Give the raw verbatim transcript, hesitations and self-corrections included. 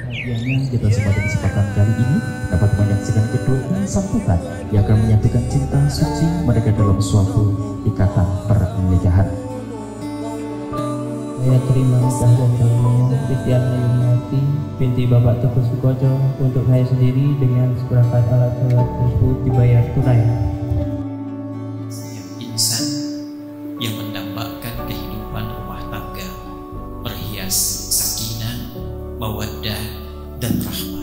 Bahagianya kita semua di kesempatan kali ini dapat menyaksikan kedua sambutan yang akan menyatukan cinta suci mereka dalam suatu ikatan pernikahan. Saya terima nikah dan kawinnya Kristiana Yuniati binti Bapak Teguh Sukoco untuk saya sendiri dengan seperangkat alat sholat tersebut dibayar tunai. Yang insan yang mendambakan kehidupan rumah tangga, perhias sakinah, mawaddah dan rahmah.